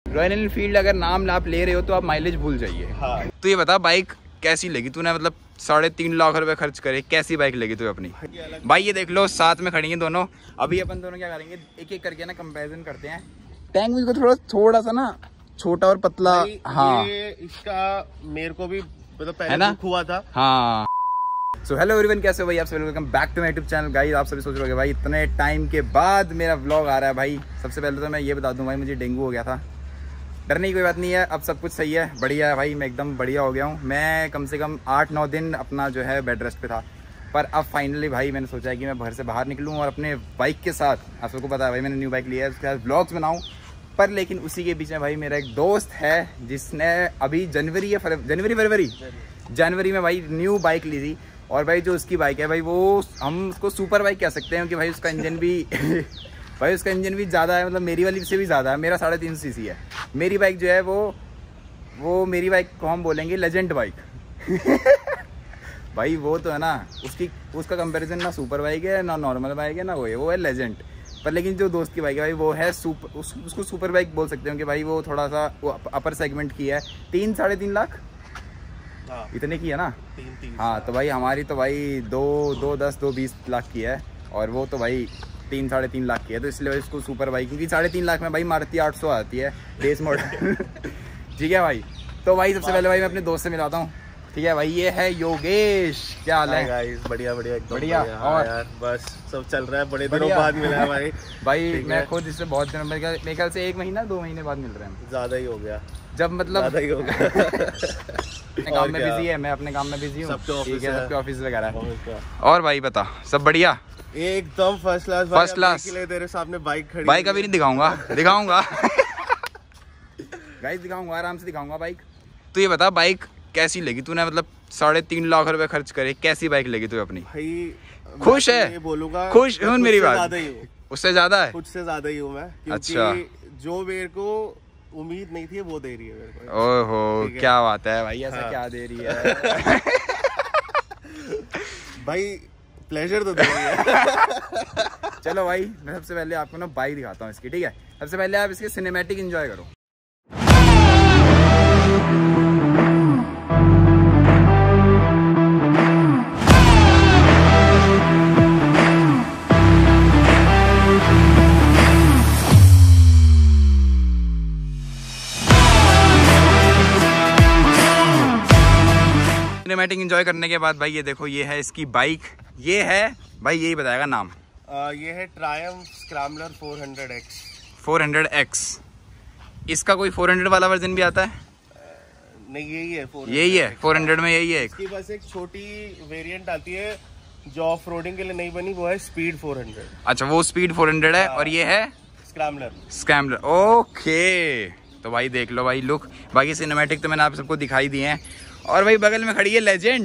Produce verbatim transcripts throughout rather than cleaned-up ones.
Royal Enfield अगर नाम आप ले रहे हो तो आप माइलेज भूल जाइए। हाँ। तो ये बता बाइक कैसी लगी तूने, मतलब साढ़े तीन लाख रुपए खर्च करे, कैसी बाइक लगी तुझे अपनी? भाई ये देख लो साथ में खड़ी हैं दोनों। अभी अपन दोनों क्या करेंगे, एक एक करके ना कंपैरिजन करते हैं। टैंक भी थोड़ा थोड़ा सा ना छोटा और पतला। हाँ ये इसका मेरे को भी मतलब पहले दुख हुआ था। हाँ। सो हेलो एवरीवन, कैसे हो भाई आप सभी? Welcome back to my YouTube channel. Guys आप सभी सोच रहे हो भाई इतने टाइम के बाद मेरा व्लॉग आ रहा है। भाई सबसे पहले तो मैं ये बता दूं भाई, मुझे डेंगू हो गया था। डरने की कोई बात नहीं है, अब सब कुछ सही है, बढ़िया है भाई। मैं एकदम बढ़िया हो गया हूँ। मैं कम से कम आठ नौ दिन अपना जो है बेड रेस्ट पे था, पर अब फाइनली भाई मैंने सोचा है कि मैं घर से बाहर निकलूँ और अपने बाइक के साथ, आप सबको पता है भाई मैंने न्यू बाइक लिया है, उसके साथ व्लॉग्स बनाऊँ। पर लेकिन उसी के बीच में भाई मेरा एक दोस्त है जिसने अभी जनवरी या जनवरी फरवरी जनवरी में भाई न्यू बाइक ली थी। और भाई जो उसकी बाइक है भाई वो हम उसको सुपर बाइक कह सकते हैं, क्योंकि भाई उसका इंजन भी भाई उसका इंजन भी ज़्यादा है, मतलब मेरी वाली से भी ज़्यादा है। मेरा साढ़े तीन सौ सी सी है। मेरी बाइक जो है वो वो मेरी बाइक को हम बोलेंगे लेजेंड बाइक। भाई वो तो है ना, उसकी उसका कंपैरिजन ना सुपर बाइक है ना नॉर्मल बाइक है ना वो है वो है लेजेंड। पर लेकिन जो दोस्त की बाइक है भाई वो है सुपर, उस, उसको सुपर बाइक बोल सकते हैं कि भाई वो थोड़ा सा वो अपर सेगमेंट की है। तीन साढ़े तीन लाख हाँ। इतने की है ना? तीन तीन हाँ। तो भाई हमारी तो भाई दो दो दस दो बीस लाख की है और वो तो भाई तीन साढ़े तीन लाख की है। तो इसलिए भाई उसको सुपर बाइक, क्योंकि साढ़े तीन लाख में भाई मारुति आठ सौ आती है बेस मॉडल। ठीक है भाई। तो भाई सबसे पहले भाई मैं अपने दोस्त से मिलाता हूँ। ठीक है भाई, ये है योगेश। क्या हाल है गाइस? बढ़िया बढ़िया एकदम बढ़िया। हाँ और यार बस सब चल रहा है, बड़े दिनों बाद मिला है भाई। भाई मैं खुद इससे बहुत दिनों मेरे ख्याल से एक महीना दो महीने बाद मिल रहे हैं। ज्यादा ही हो गया, जब मतलब ज्यादा ही हो गया। अपने काम में बिजी है, मैं अपने काम में बिजी हूँ। ठीक है, सबके ऑफिस वगैरह है। और भाई बता, सब बढ़िया? एकदम फर्स्ट क्लास। First class. तेरे सामने बाइक खड़ी, बाइक अभी नहीं दिखाऊंगा, दिखाऊंगा गाइस, दिखाऊंगा, आराम से दिखाऊंगा बाइक। तो ये बता बाइक कैसी लगी तूने, मतलब साढ़े तीन लाख रुपए खर्च करे, कैसी बाइक लगी तुझे अपनी? भाई खुश है? बोलूंगा खुश हूँ मेरी बात? उससे ज्यादा है? कुछ से ज्यादा ही हूँ मैं, क्योंकि अच्छा। जो मेरे को उम्मीद नहीं थी वो दे रही है मेरे को। ओहो क्या बात है भाई, ऐसा हाँ। क्या दे रही है? भाई प्लेजर तो दे रही है। चलो भाई मैं सबसे पहले आपको ना बाइक दिखाता हूँ इसकी। ठीक है, सबसे पहले आप इसके सिनेमैटिक एंजॉय करो। सिनेमैटिक एंजॉय करने के बाद भाई ये देखो, ये है इसकी बाइक। ये है भाई, यही बताएगा नाम। आ, ये है Triumph Scrambler four hundred X. Four hundred X. इसका कोई फोर हंड्रेड वाला वर्जन भी आता है? नहीं यही है, यही है फोर हंड्रेड में, यही है। इसकी बस एक छोटी वेरिएंट आती है जो ऑफ रोडिंग के लिए नहीं बनी, वो है स्पीड फोर हंड्रेड। अच्छा, वो स्पीड फोर हंड्रेड है और ये है स्क्रैम्बलर। Scrambler okay. तो भाई देख लो भाई लुक, बाकी सिनेमैटिक तो मैंने आप सबको दिखाई दिए हैं। और भाई बगल में खड़ी है लेजेंड।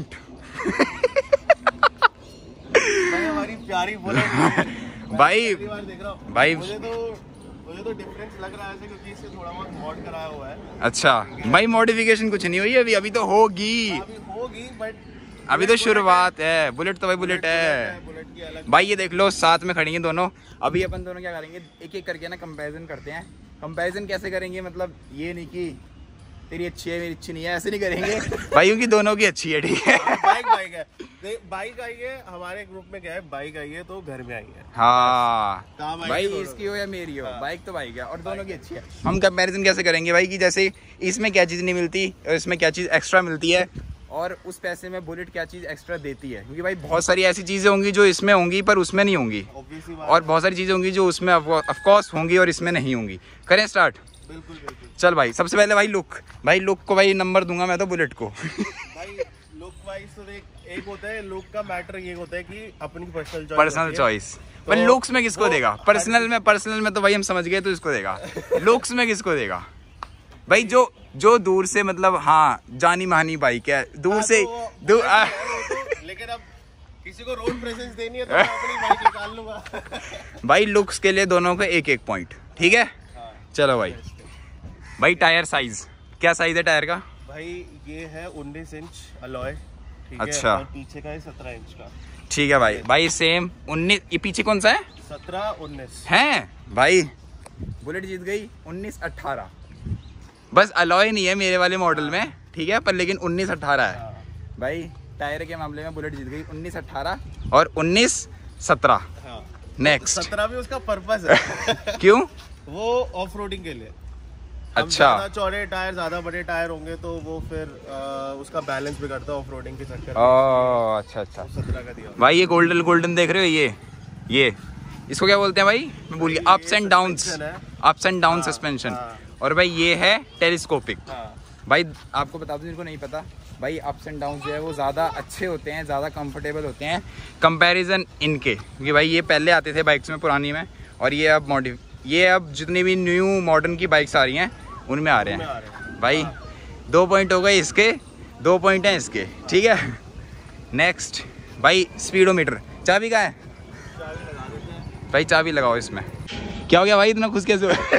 हमारी प्यारी बुलेट। भाई देख रहा हूं भाई मुझे तो मुझे तो डिफरेंस लग रहा है क्योंकि इससे थोड़ा बहुत मॉड कराया हुआ है। अच्छा भाई, मॉडिफिकेशन कुछ नहीं हुई अभी, अभी तो होगी, अभी होगी बट अभी तो शुरुआत है। बुलेट तो भाई बुलेट है, बुलेट की अलग। भाई ये देख लो साथ में खड़ी हैं दोनों। अभी अपन दोनों क्या करेंगे, एक एक करके ना कंपैरिजन करते हैं। कंपैरिजन कैसे करेंगे, मतलब ये नहीं कि तेरी अच्छी है मेरी अच्छी नहीं है, ऐसे नहीं करेंगे भाई, क्योंकि दोनों की अच्छी है। ठीक है, बाइक बाइक है, बाइक आई है हमारे ग्रुप में, क्या है बाइक आई है तो घर में आई है। हाँ भाई, इसकी हो या मेरी हो, हाँ। बाइक तो बाइक है और दोनों की अच्छी है। हम कंपैरिजन कैसे करेंगे भाई कि जैसे इसमें क्या चीज़ नहीं मिलती और इसमें क्या चीज़ एक्स्ट्रा मिलती है, और उस पैसे में बुलेट क्या चीज़ एक्स्ट्रा देती है। क्योंकि भाई बहुत सारी ऐसी चीज़ें होंगी जो इसमें होंगी पर उसमें नहीं होंगी, और बहुत सारी चीज़ें होंगी जो उसमें ऑफकोर्स होंगी और इसमें नहीं होंगी। करें स्टार्ट? बिल्कुल बिल्कुल। चल भाई, सबसे पहले भाई लुक, भाई लुक को भाई नंबर दूंगा मैं तो बुलेट को। भाई लुक वाइज तो एक, एक होता है लुक का मैटर, ये होता है कि अपनी पर्सनल चॉइस। पर्सनल चॉइस पर लुक्स में किसको देगा? पर्सनल में पर्सनल में तो भाई हम समझ गए तो इसको देगा। लुक्स में किसको देगा भाई? जो जो दूर से मतलब हाँ जानी मानी बाइक है, दूर से दूर, लेकिन अब किसी को रोड प्रेजेंस देनी है तो मैं अपनी बाइक निकाल लूंगा। भाई लुक्स के लिए दोनों का एक एक पॉइंट। ठीक है, चलो भाई। भाई टायर साइज, क्या साइज है टायर का? भाई ये है उन्नीस इंच अलॉय। ठीक है, अच्छा। और पीछे का है सत्रह इंच का। ठीक है भाई, भाई सेम उन्नीस। ये पीछे कौन सा है? सत्रह उन्नीस है भाई। बुलेट जीत गई उन्नीस अठारह। बस अलॉय नहीं है मेरे वाले मॉडल में, ठीक है, पर लेकिन उन्नीस अट्ठारह है भाई। टायर के मामले में बुलेट जीत गई, उन्नीस अट्ठारह और उन्नीस सत्रह। नेक्स्ट सत्रह भी उसका पर्पस है। क्यों? वो ऑफ रोडिंग के लिए। अच्छा, ज्यादा चौड़े टायर, ज्यादा बड़े टायर होंगे तो वो फिर आ, उसका बैलेंस बिगड़ता है ऑफ रोडिंग के चक्कर में। ओह अच्छा अच्छा। सत्रह का दिया भाई ये गोल्डन गोल्डन देख रहे हो, ये ये इसको क्या बोलते हैं भाई? मैं भूल गया। Ups and downs, ups and down suspension. और भाई ये है टेलीस्कोपिक। भाई आपको बता दूं जिनको नहीं पता, भाई अप्स एंड डाउन जो है वो ज़्यादा अच्छे होते हैं, ज़्यादा कंफर्टेबल होते हैं कंपैरिजन इनके, क्योंकि भाई ये पहले आते थे बाइक्स में पुरानी में, और ये अब मॉडिफ ये अब जितनी भी न्यू मॉडर्न की बाइक्स आ रही हैं उनमें आ रहे हैं भाई। दो पॉइंट हो गए इसके, दो पॉइंट हैं इसके, ठीक है। नेक्स्ट भाई स्पीडोमीटर। चाबी कहाँ है भाई? चाबी लगाओ इसमें। क्या हो गया भाई, इतना खुश कैसे हुआ?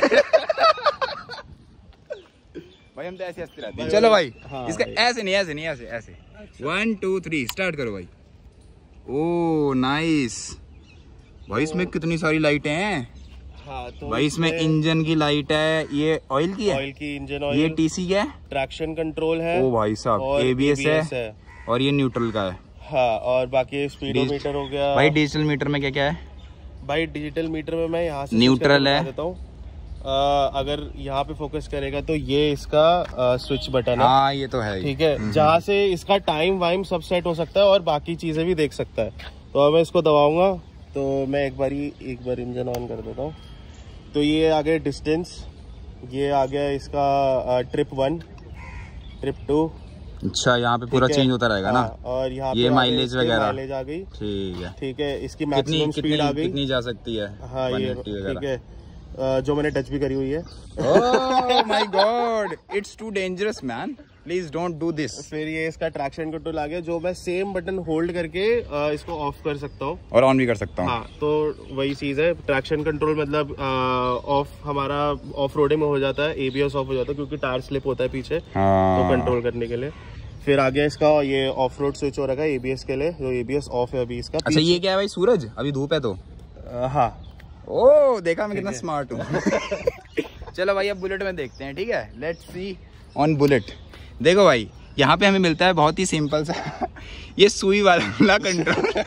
भाई हम तो ऐसे हंसते रहते हैं। चलो भाई, हाँ, इसका भाई। ऐसे नहीं ऐसे नहीं ऐसे ऐसे वन टू थ्री स्टार्ट करो भाई। ओ नाइस भाई, इसमें कितनी सारी लाइटें हैं। हाँ, तो भाई इसमें इंजन की लाइट है, ये ऑयल की है, ऑयल की इंजन ऑयल। ये टीसी क्या है? ट्रैक्शन कंट्रोल है। ओ भाई साहब, एबीएस है, है और ये न्यूट्रल का है। हाँ, और बाकी स्पीडोमीटर हो गया। भाई डिजिटल मीटर में क्या क्या है? भाई डिजिटल मीटर में मैं यहाँ से न्यूट्रल है देता हूँ। अगर यहाँ पे फोकस करेगा तो ये इसका स्विच बटन है। हाँ ये तो है, ठीक है, जहाँ से इसका टाइम वाइम सब सेट हो सकता है और बाकी चीजें भी देख सकता है। तो अब मैं इसको दबाऊंगा तो मैं एक बार एक बार इंजन ऑन कर देता हूँ, तो ये आ गया डिस्टेंस, ये आ गया इसका ट्रिप वन, ट्रिप टू। अच्छा, यहाँ पे पूरा चेंज होता रहेगा ना। और यहाँ ये माइलेज वगैरह माइलेज आ गई, ठीक है, ठीक है। इसकी मैक्सिमम स्पीड आ गई, कितनी जा सकती है? हाँ ये ठीक है, जो मैंने टच भी करी हुई है। Oh my god, it's too dangerous man, please don't do this. फिर ये इसका ट्रैक्शन कंट्रोल आ गया, जो मैं सेम बटन होल्ड करके इसको ऑफ कर सकता हूँ और ऑन भी कर सकता हूँ। हाँ, तो वही चीज है, ट्रैक्शन कंट्रोल मतलब ऑफ हमारा ऑफ रोडिंग में हो जाता है, एबीएस ऑफ हो जाता है क्योंकि टायर स्लिप होता है पीछे। हाँ। तो कंट्रोल करने के लिए फिर आ गया इसका ये ऑफ रोड स्विच हो रखा है एबीएस के लिए, जो एबीएस ऑफ है अभी इसका। अच्छा, ये क्या है भाई? सूरज, अभी धूप है तो। हाँ, ओ देखा मैं कितना स्मार्ट हूँ। चलो भाई अब बुलेट में देखते हैं, ठीक है, लेट्स सी ऑन बुलेट। देखो भाई, यहाँ पे हमें मिलता है बहुत ही सिंपल सा ये सुई वाला कंट्रोल,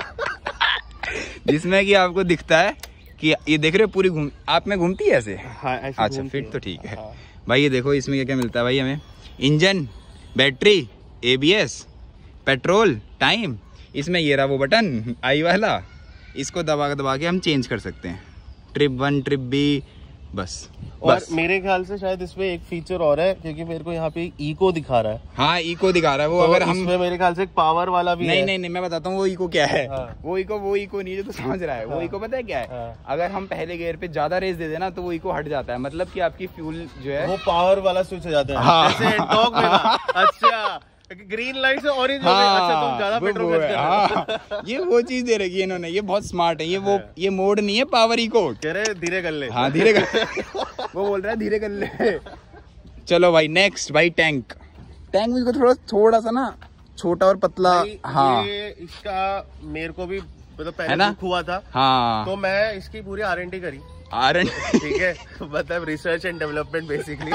जिसमें कि आपको दिखता है कि ये देख रहे हो पूरी घूम आप में घूमती है ऐसे। हाँ, ऐसे अच्छा फिट तो ठीक है। हाँ। भाई ये देखो इसमें क्या क्या मिलता है भाई हमें? Engine, battery, ABS, petrol, time. इसमें ये रहा वो बटन आई वाला, इसको दबा दबा के हम चेंज कर सकते हैं, ट्रिप वन, ट्रिप बी, बस। और बस। मेरे ख्याल से शायद इसमें एक फीचर और है, क्योंकि मेरे को यहाँ पे इको दिखा रहा है। हाँ इको दिखा रहा है वो। तो अगर हम इसमें मेरे ख्याल से एक पावर वाला भी नहीं है। नहीं नहीं मैं बताता हूँ वो इको क्या है। हाँ। वो इको वो इको नहीं है जो तो समझ रहा है। हाँ। वो इको पता है क्या है? हाँ। अगर हम पहले गियर पे ज्यादा रेस दे देना तो वो इको हट जाता है, मतलब कि आपकी फ्यूल जो है वो पावर वाला स्विच हो जाता है। हाँ। जैसे डॉग में था। अच्छा, ग्रीन लाइट से ऑरेंज हो गई। अच्छा, तुम ज्यादा पेट्रोल खर्च कर रहे हो। ये वो चीज दे रखी है इन्होंने, ये बहुत स्मार्ट है। ये वो ये मोड नहीं है पावर इको, कह रहे धीरे कर ले। हाँ धीरे कर वो बोल रहा है धीरे कर ले। चलो भाई नेक्स्ट भाई टैंक। टैंक मुझको थोड़ा थोड़ा सा ना छोटा और पतला। हाँ ये इसका मेरे को भी मतलब पहले दुख हुआ था। हाँ तो मैं इसकी पूरी आर एन डी करी। आर एन ठीक है, मतलब रिसर्च एंड डेवलपमेंट बेसिकली।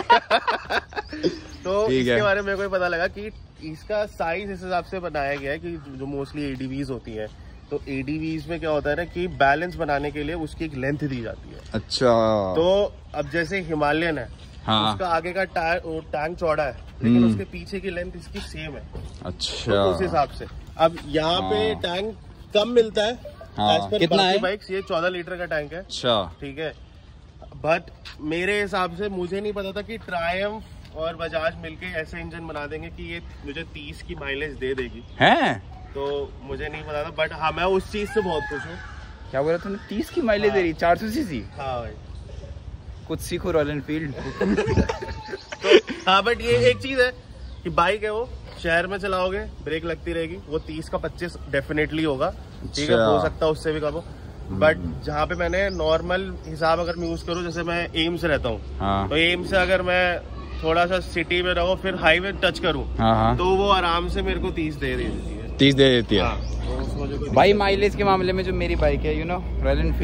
तो इसके बारे में मेरे को पता लगा कि इसका साइज इस हिसाब से बनाया गया है कि जो मोस्टली एडीवीज होती है, तो एडीवीज में क्या होता है ना कि बैलेंस बनाने के लिए उसकी एक लेंथ दी जाती है। अच्छा, तो अब जैसे हिमालयन है। हाँ। उसका आगे का टायर टैंक चौड़ा है, लेकिन उसके पीछे की लेंथ इसकी सेम है। अच्छा, तो उस हिसाब से अब यहाँ पे टैंक कम मिलता है। हाँ। कितना है? बाइक्स ये चौदह लीटर का टैंक है। अच्छा ठीक है, बट मेरे हिसाब से मुझे नहीं पता था कि ट्रायम्फ और बजाज मिलके ऐसे इंजन बना देंगे कि ये मुझे तीस की माइलेज दे देगी। है तो मुझे नहीं पता था, बट हाँ मैं उस चीज से बहुत खुश हूँ। क्या बोला तुमने? तीस की माइलेज हाँ। दे रही, चार सौ सीसी। हाँ भाई कुछ सीखो रॉयल एनफील्ड। तो हाँ, बट ये एक चीज है कि बाइक है वो शहर में चलाओगे ब्रेक लगती रहेगी, वो तीस का पच्चीस डेफिनेटली होगा। ठीक है, हो सकता है उससे भी कम हो, बट जहाँ पे मैंने नॉर्मल हिसाब अगर मैं यूज करूँ, जैसे मैं एम से रहता हूँ। हाँ। तो एम से अगर मैं थोड़ा सा सिटी में रहूँ फिर हाईवे टच करूँ। हाँ। तो वो आराम से मेरे को तीस दे देती है। तीस दे देती है। हाँ। तो भाई माइलेज के मामले में जो मेरी बाइक है you know Royal Enfield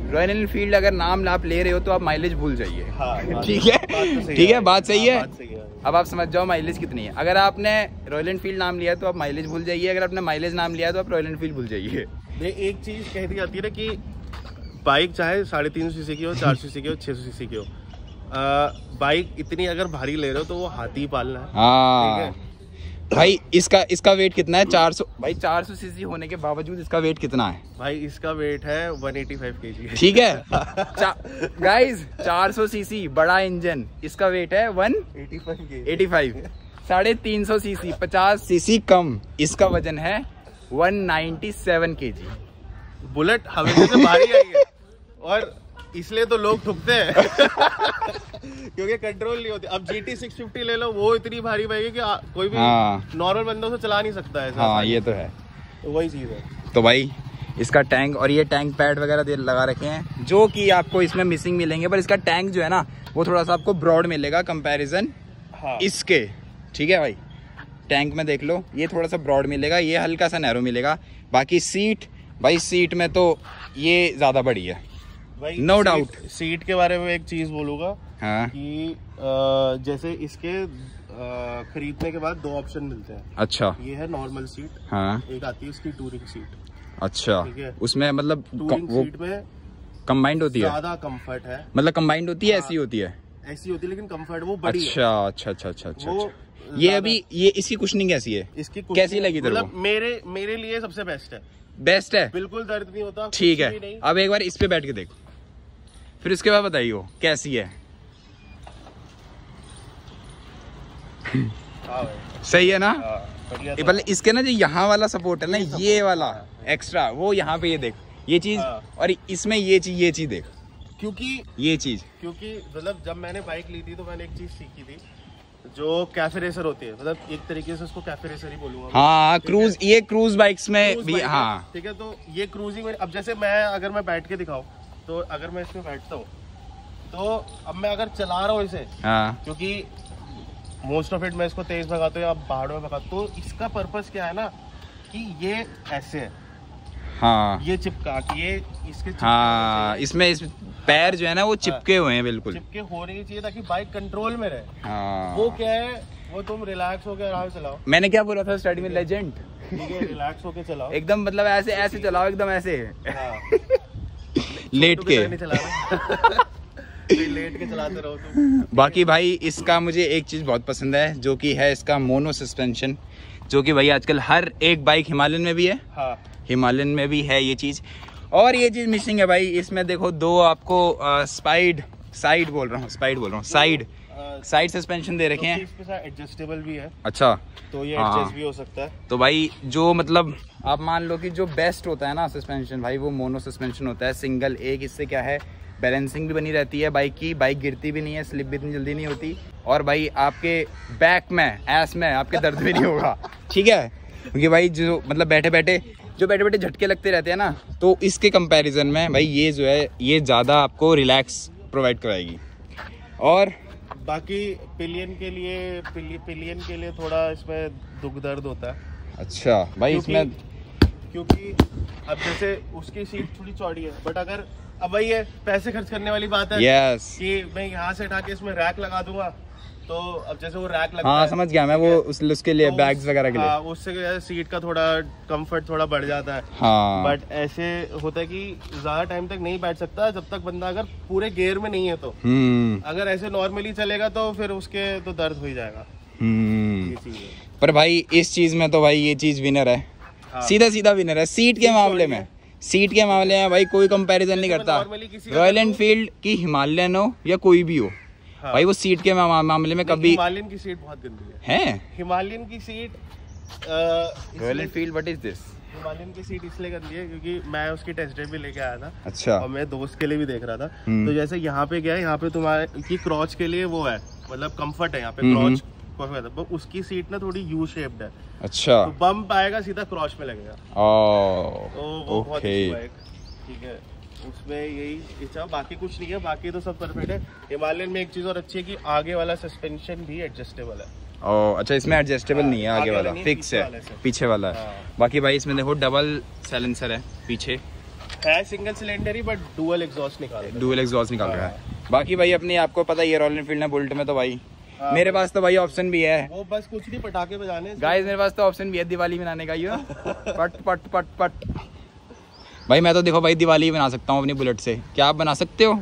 Royal Enfield अगर नाम आप ले रहे हो तो आप माइलेज भूल जाइए। हाँ, ठीक है, ठीक है, बात सही है। बात सही है। अब आप समझ जाओ माइलेज कितनी है। अगर आपने रॉयल एनफील्ड नाम लिया तो आप माइलेज भूल जाइए, अगर आपने माइलेज नाम लिया तो आप रॉयल एनफील्ड भूल जाइए। ये एक चीज कह दी जाती है ना कि बाइक चाहे साढ़े तीन सौ सीसी की हो, चार सौ सीसी की हो, छह सौ सीसी की हो, बाइक इतनी अगर भारी ले रहे हो तो वो हाथी पालना है। हाँ ठीक है भाई, इसका इसका वेट कितना है? चार सौ। भाई चार सौ सीसी होने के बावजूद इसका वेट कितना है? भाई इसका वेट है एक सौ पचासी केजी। ठीक है गाइस, चार सौ सीसी बड़ा इंजन, इसका वेट है वन एटी फाइव। साढ़े तीन सौ सीसी, पचास सीसी कम, इसका वजन है one ninety seven KG. Bullet हमेशा से भारी आई है और इसलिए तो लोग ठुकते हैं क्योंकि कंट्रोल नहीं होती। अब जी टी सिक्स फिफ्टी ले लो, वो इतनी भारी बाइक है कि आ, कोई भी हाँ। नॉर्मल बंदों से चला नहीं सकता है। हाँ ये तो है, तो वही चीज है। तो भाई इसका टैंक और ये टैंक पैड वगैरह लगा रखे हैं जो कि आपको इसमें मिसिंग मिलेंगे, पर इसका टैंक जो है ना वो थोड़ा सा आपको ब्रॉड मिलेगा कंपैरिजन हाँ। इसके। ठीक है भाई, टैंक में देख लो ये थोड़ा सा ब्रॉड मिलेगा, ये हल्का सा नैरो मिलेगा। बाकी सीट, भाई सीट में तो ये ज्यादा बड़ी है, नो डाउट। सीट के बारे में एक चीज बोलूंगा हाँ। कि आ, जैसे इसके आ, खरीदने के बाद दो ऑप्शन मिलते हैं। अच्छा, ये है नॉर्मल सीट, हाँ। एक आती है इसकी टूरिंग सीट। अच्छा, ठीक है। उसमें मतलब टूरिंग वो सीट में कंबाइंड होती है, ज्यादा कंफर्ट है। मतलब कंबाइंड होती है, ऐसी होती है, ऐसी होती है लेकिन कंफर्ट वो बड़ी है। अच्छा अच्छा अच्छा अच्छा अच्छा, वो अच्छा। ये अभी ये इसकी कुशनिंग कैसी है? इसकी कैसी लगी तेरे मतलब को? मेरे मेरे लिए सबसे बेस्ट है, बेस्ट है, बिल्कुल दर्द नहीं होता। ठीक कुछ भी है। नहीं। अब एक बार इस पे बैठ के देखो, फिर उसके बाद बताइए वो कैसी है। हाँ भाई। सही है ना? हाँ, बढ़िया ये था। मतलब इसके ना जो यहाँ वाला सपोर्ट है ना, ये वाला एक्स्ट्रा, वो यहाँ पे ये देख, ये चीज, हाँ। और इसमें ये चीज, ये चीज देख, क्योंकि ये चीज। क्योंकि मतलब जब मैंने बाइक ली थी तो मैंने एक चीज सीखी थी जो कैफे रेसर होती है, मतलब एक तरीके से उसको कैफे रेसर ही बोलूंगा। हाँ, क्रूज, ये क्रूज बाइक्स में क्रूज भी, बाइक है, हाँ ठीक है। तो ये क्रूजिंग में अब जैसे मैं अगर मैं बैठ के दिखाऊं तो अगर मैं इसमें बैठता हूँ तो अब मैं अगर चला रहा हूँ इसे, हाँ क्योंकि मोस्ट ऑफ इट मैं इसको तेज भगाता हूँ या पहाड़ों में भगाता हूँ, तो इसका पर्पस क्या है ना कि ये ऐसे है, हाँ ये चिपका के ये इसके चिपके हाँ, होने चाहिए। इसमें इस पैर जो है ना वो चिपके हुए हैं बिल्कुल, चिपके होने ही चाहिए ताकि बाइक कंट्रोल में रहे। हाँ। वो क्या है, वो तुम रिलैक्स होकर आराम से चलाओ। मैंने क्या बोला था स्टार्टिंग में, लेजेंड, ठीक है, रिलैक्स होकर चलाओ एकदम मतलब ऐसे ऐसे चलाओ, एकदम ऐसे हाँ। लेट तो के। नहीं चलाना लेट के चलाते रहो तुम। बाकी भाई इसका मुझे एक चीज बहुत पसंद है जो कि है इसका मोनो सस्पेंशन, जो कि भाई आजकल हर एक बाइक, हिमालयन में भी है, हाँ। हिमालयन में भी है ये चीज। और ये चीज मिसिंग है भाई इसमें, देखो दो आपको स्पाइड साइड बोल रहा हूँ स्पाइड बोल रहा हूँ साइड साइड सस्पेंशन दे रखे हैं। इसके साथ एडजस्टेबल भी है, अच्छा, तो ये हाँ। एडजस्ट भी हो सकता है। तो भाई जो मतलब आप मान लो कि जो बेस्ट होता है ना सस्पेंशन भाई, वो मोनो सस्पेंशन होता है, सिंगल। एक इससे क्या है, बैलेंसिंग भी बनी रहती है बाइक की, बाइक गिरती भी नहीं है, स्लिप भी इतनी जल्दी नहीं होती, और भाई आपके बैक में, एस में आपके दर्द भी नहीं होगा। ठीक है, क्योंकि भाई जो मतलब बैठे बैठे जो बैठे बैठे झटके लगते रहते हैं ना, तो इसके कंपैरिजन में भाई ये जो है ये ज़्यादा आपको रिलैक्स प्रोवाइड कराएगी। और बाकी पिलियन के लिए पिलि, पिलियन के लिए थोड़ा इसमें दुख दर्द होता है। अच्छा भाई इसमें, क्योंकि अब जैसे उसकी सीट थोड़ी चौड़ी है, बट अगर अब भाई ये पैसे खर्च करने वाली बात है यस कि मैं यहाँ से उठा के इसमें रैक लगा दूंगा, तो अब जैसे वो रैक लगता हाँ है, समझ गया मैं, वो उस, उसके लिए तो बैग्स वगैरह के लिए, हाँ, उससे क्या है, सीट का थोड़ा कंफर्ट थोड़ा बढ़ जाता है। हाँ बट ऐसे होता है कि ज्यादा टाइम तक नहीं बैठ सकता जब तक बंदा अगर पूरे गेयर में नहीं है। तो हम्म अगर ऐसे नॉर्मली चलेगा तो फिर उसके तो दर्द हो ही जाएगा। हम्म ये चीज है। पर भाई इस चीज में तो भाई ये चीज विनर है, हाँ। सीधा सीधा विनर है। सीट के मामले में, सीट के मामले में भाई कोई कंपैरिजन नहीं करता, नॉर्मली किसी का रॉयल एनफील्ड की हिमालयन हो या कोई भी हो, हाँ। भाई वो सीट के मा, मामले में कभी हिमालयन की सीट बहुत गंदी है। है। हिमालयन की seat Royal Enfield, what is this? Himalayan की सीट इसलिए गंदी है क्योंकि मैं उसकी टेस्ट ड्राइव भी लेके आया था, अच्छा, और मैं दोस्त के लिए भी देख रहा था। हम्म। तो जैसे यहाँ पे क्या है, यहाँ पे तुम्हारे की क्रॉच के लिए वो है, मतलब कंफर्ट है यहाँ पे हम्म। क्रॉच, उसकी सीट ना थोड़ी यू शेप्ड है, अच्छा, तो बम्प आएगा सीधा क्रॉच में लगेगा। ओ तो वो बहुत ओके, issue है एक, ठीक है, उसमें यही इच्छा, बाकी कुछ नहीं है, बाकी तो सब परफेक्ट है। हिमालयन में एक चीज और अच्छी है कि आगे वाला सस्पेंशन भी एडजस्टेबल है। ओ अच्छा, इसमें एडजस्टेबल नहीं है, आगे आगे वाला वाला नहीं, फिक्स पीछे है, वाले से। पीछे वाला है। हाँ। बाकी भाई इसमें देखो डबल साइलेंसर है पीछे, है सिंगल सिलेंडर ही बट डुअल एग्जॉस्ट निकाल डुअल एग्जॉस्ट निकाल रहा है। बाकी भाई अपनी आपको पता ही है रॉयल एनफील्ड में बुलेट में तो भाई हाँ, मेरे पास तो भाई ऑप्शन भी है, वो बस कुछ नहीं पटाखे बजाने गाइस, मेरे पास तो ऑप्शन भी है दिवाली मनाने का। ये पट पट पट पट भाई मैं तो देखो भाई दिवाली बना सकता हूँ अपनी बुलेट से, क्या आप बना सकते हो?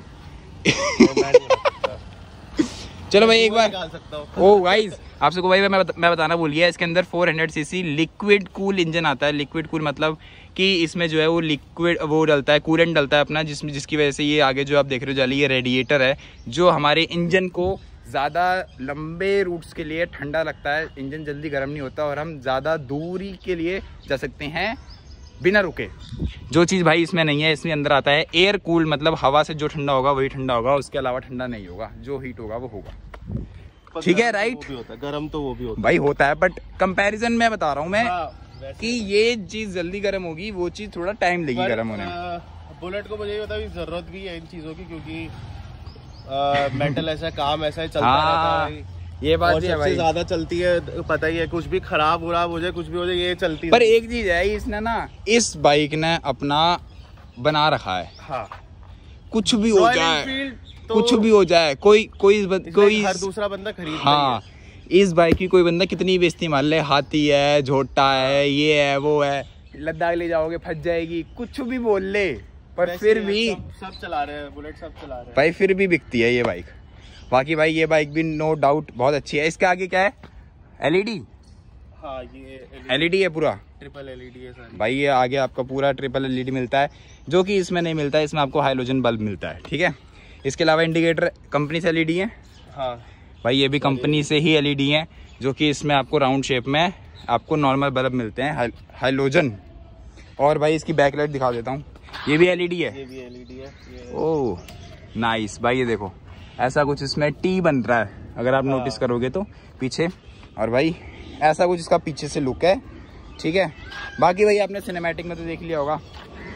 चलो भाई एक बार ओ गाइस आपसे को भाई मैं बता, मैं बताना भूल गया, इसके अंदर four hundred CC liquid cool engine आता है। लिक्विड कूल मतलब कि इसमें जो है वो लिक्विड वो डलता है, कूलेंट डलता है अपना, जिसमें जिसकी वजह से ये आगे जो आप देख रहे हो जाली, ये रेडिएटर है जो हमारे इंजन को ज़्यादा लंबे रूट्स के लिए ठंडा लगता है, इंजन जल्दी गर्म नहीं होता और हम ज़्यादा दूरी के लिए जा सकते हैं बिना रुके। जो चीज़ भाई इसमें नहीं है, इसमें अंदर आता है एयर कूल, मतलब हवा से जो ठंडा होगा वही ठंडा होगा, उसके अलावा ठंडा नहीं होगा, जो हीट होगा वो होगा। ठीक है राइट, गर्म तो वो भी होता भाई होता है, बट कंपैरिजन में बता रहा हूँ मैं हाँ, कि ये चीज जल्दी गर्म होगी, वो चीज थोड़ा टाइम लेगी गर्म होने में। बुलेट को मुझे ये पता है जरूरत भी है इन चीजों की, क्योंकि आ, मेटल ऐसा काम ऐसा चलता हाँ, रहता है, ये बात भी है भाई, ज्यादा चलती है पता ही है, कुछ भी खराब उराब हो जाए कुछ भी हो जाए ये चलती है। पर एक चीज है इसने ना, इस बाइक ने अपना बना रखा है हाँ, कुछ भी हो जाए तो कुछ भी हो जाए, कोई कोई कोई हर दूसरा बंदा खरीद हाँ, इस बाइक की कोई बंदा कितनी बेइज्जती मान ले, हाथी है, झोटा है, ये है वो है, लद्दाख ले जाओगे फंस जाएगी, कुछ भी बोल ले, पर फिर भी सब, सब चला रहे हैं बुलेट, सब चला रहे हैं भाई, फिर भी बिकती है ये बाइक। बाकी भाई ये बाइक भी नो डाउट बहुत अच्छी है। इसके आगे क्या है, एलईडी? हाँ ये एलईडी है पूरा, ट्रिपल एलईडी है सर भाई, ये आगे आपका पूरा ट्रिपल एलईडी मिलता है, जो कि इसमें नहीं मिलता है, इसमें आपको हाइलोजन बल्ब मिलता है। ठीक है, इसके अलावा इंडिकेटर कंपनी से एलईडी है हाँ भाई, ये भी कंपनी से ही एलईडी है, जो कि इसमें आपको राउंड शेप में आपको नॉर्मल बल्ब मिलते हैं हाइलोजन। और भाई इसकी बैकलाइट दिखा देता हूँ, ये भी एलईडी है, ये भी एलईडी है। ओह नाइस भाई, ये देखो ऐसा कुछ इसमें टी बन रहा है अगर आप नोटिस करोगे तो पीछे, और भाई ऐसा कुछ इसका पीछे से लुक है। ठीक है, बाकी भाई आपने सिनेमैटिक में तो देख लिया होगा,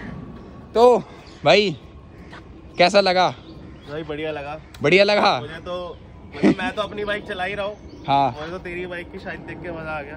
तो भाई कैसा लगा? भाई बढ़िया लगा, बढ़िया लगा मुझे तो, मुझे मैं तो अपनी बाइक चला ही रहा हूँ हाँ, मुझे तो तेरी बाइक की शायद देख के मजा आ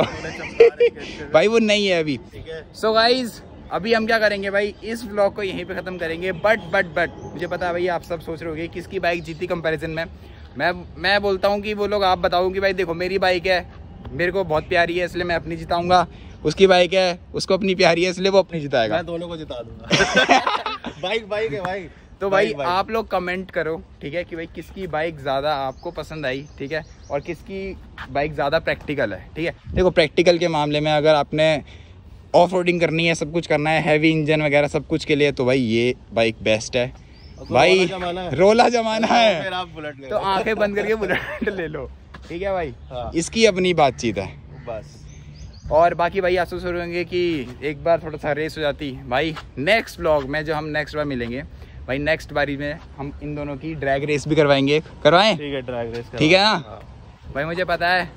गया भाई वो नहीं है अभी। ठीक है, सो गाइज अभी हम क्या करेंगे भाई, इस व्लॉग को यहीं पे खत्म करेंगे, बट बट बट मुझे पता है भाई आप सब सोच रहे होंगे किसकी बाइक जीती कंपैरिजन में। मैं मैं बोलता हूँ कि वो लोग आप बताओ कि भाई देखो मेरी बाइक है, मेरे को बहुत प्यारी है इसलिए मैं अपनी जिताऊंगा, उसकी बाइक है उसको अपनी प्यारी है इसलिए वो अपनी जिताएगा, मैं दोनों को जिता दूंगा बाइक बाइक है भाई। तो भाई आप लोग कमेंट करो ठीक है कि भाई किसकी बाइक ज़्यादा आपको पसंद आई, ठीक है, और किसकी बाइक ज़्यादा प्रैक्टिकल है। ठीक है, देखो प्रैक्टिकल के मामले में अगर आपने ऑफ रोडिंग करनी है, सब कुछ करना है, हैवी इंजन वगैरह सब कुछ के लिए, तो भाई ये बाइक बेस्ट है भाई, रोला जमाना है, फिर आप बुलेट ले तो आंखें बंद करके बुलेट ले लो। ठीक है भाई हाँ। इसकी अपनी बातचीत है बस, और बाकी भाई आप सोच रहे होंगे कि एक बार थोड़ा सा रेस हो जाती भाई, नेक्स्ट व्लॉग में जो हम नेक्स्ट बार मिलेंगे भाई, नेक्स्ट बारी में हम इन दोनों की ड्रैग रेस भी करवाएंगे, करवाएं? ठीक है, ड्रैग रेस ठीक है ना हाँ। भाई मुझे पता है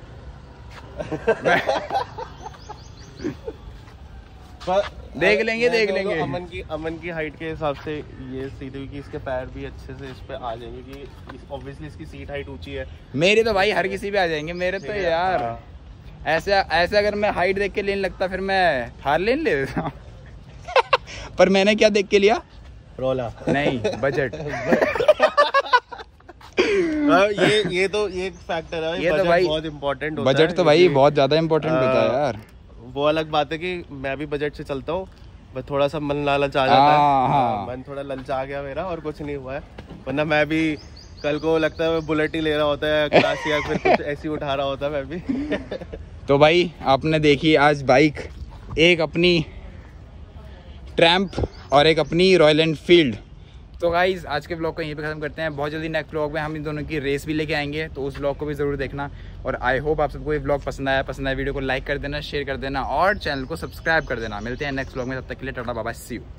देख लेंगे देख लेंगे तो अमन की अमन की हाइट के हिसाब से ये सीधे कि इसके पैर भी अच्छे से इस पे आ जाएंगे, कि ऑब्वियसली इसकी सीट हाइट ऊंची है, मेरे तो भाई हर किसी पे आ जाएंगे मेरे तो यार हाँ। ऐसे ऐसे अगर मैं हाइट देख के लेने लगता फिर मैं थार लेन ले देता पर मैंने क्या देख के लिया, रोला नहीं बजट ये ये तो ये फैक्टर है, ये तो भाई बहुत इम्पोर्टेंट होता है, बजट तो भाई बहुत ज्यादा इम्पोर्टेंट होता है यार। वो अलग बात है कि मैं भी बजट से चलता हूँ, बस थोड़ा सा मन लालच आ जाता है, हाँ, मन थोड़ा ललचा गया मेरा, और कुछ नहीं हुआ है, वरना मैं भी कल को लगता है मैं बुलेट ही ले रहा होता है क्लास, या फिर कुछ ऐसी उठा रहा होता मैं भी तो भाई आपने देखी आज बाइक, एक अपनी ट्रैम्प और एक अपनी रॉयल एनफील्ड। तो गाइज आज के ब्लॉग को यहीं पे खत्म करते हैं, बहुत जल्दी नेक्स्ट ब्लॉग में हम इन दोनों की रेस भी लेके आएंगे, तो उस ब्लॉग को भी जरूर देखना, और आई होप आप सबको ये ब्लॉग पसंद आया, पसंद आया वीडियो को लाइक कर देना, शेयर कर देना और चैनल को सब्सक्राइब कर देना। मिलते हैं नेक्स्ट ब्लॉग में, तब तक के लिए tata bye bye, see you.